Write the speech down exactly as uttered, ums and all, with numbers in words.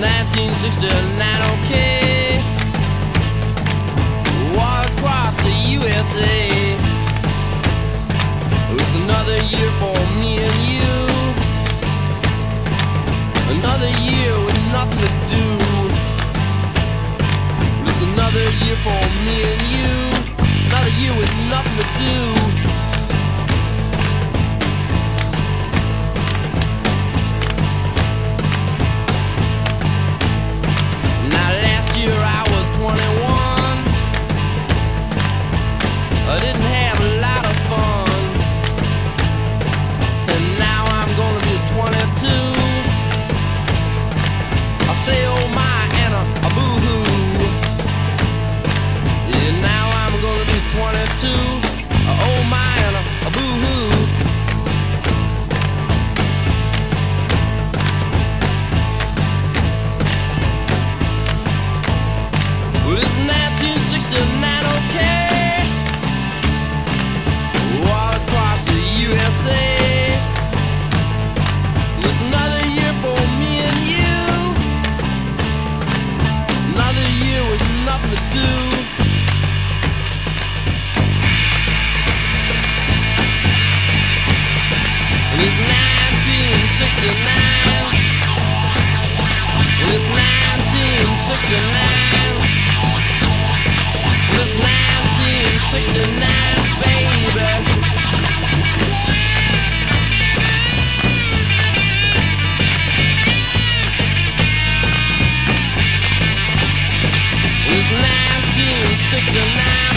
nineteen sixty-nine, okay. Walk across the U S A. It's another year for me and you. Another year with nothing to do. It's another year for me and you. Another year with nothing to do. I didn't have a lot of fun, and now I'm gonna be twenty-two. I say oh my and a, a boo-hoo. Yeah, now I'm gonna be twenty-two. Uh, oh my and a, a boo-hoo. Well, it's nineteen sixty-nine, okay. Say, it's another year for me and you. Another year with nothing to do. And it's nineteen sixty-nine. And it's nineteen sixty-nine. And it's nineteen sixty-nine, baby. It's nineteen sixty-nine.